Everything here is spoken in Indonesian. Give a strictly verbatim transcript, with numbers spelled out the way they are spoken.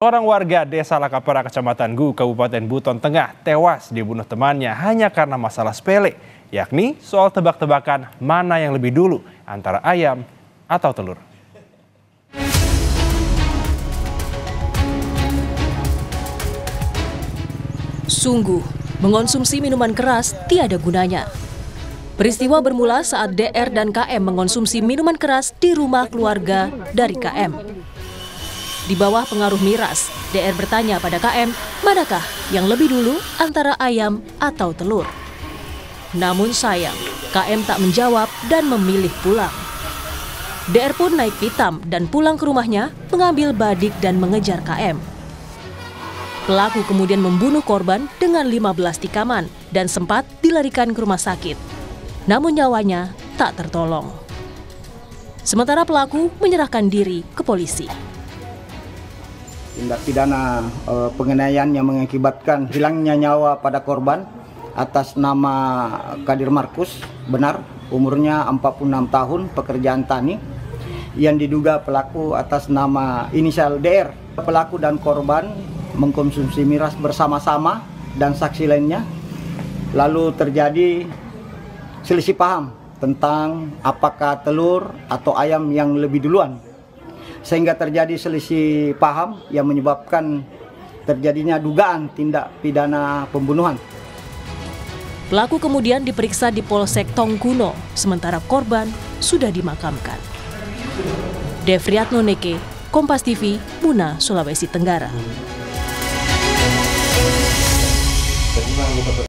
Seorang warga Desa Lakapara, Kecamatan Gu, Kabupaten Buton Tengah, tewas dibunuh temannya hanya karena masalah sepele, yakni soal tebak-tebakan mana yang lebih dulu, antara ayam atau telur. Sungguh, mengonsumsi minuman keras tiada gunanya. Peristiwa bermula saat D R dan K M mengonsumsi minuman keras di rumah keluarga dari K M. Di bawah pengaruh miras, D R bertanya pada K M, manakah yang lebih dulu antara ayam atau telur? Namun sayang, K M tak menjawab dan memilih pulang. D R pun naik pitam dan pulang ke rumahnya, mengambil badik dan mengejar K M. Pelaku kemudian membunuh korban dengan lima belas tikaman dan sempat dilarikan ke rumah sakit. Namun nyawanya tak tertolong. Sementara pelaku menyerahkan diri ke polisi. Tindak pidana e, penganiayaan yang mengakibatkan hilangnya nyawa pada korban atas nama Kadir Markus, benar, umurnya empat puluh enam tahun, pekerjaan tani, yang diduga pelaku atas nama inisial D R. Pelaku dan korban mengkonsumsi miras bersama-sama dan saksi lainnya, lalu terjadi selisih paham tentang apakah telur atau ayam yang lebih duluan, sehingga terjadi selisih paham yang menyebabkan terjadinya dugaan tindak pidana pembunuhan. Pelaku kemudian diperiksa di Polsek Tongkuno, sementara korban sudah dimakamkan. Devriatno Neke, Kompas T V, Buna, Sulawesi Tenggara.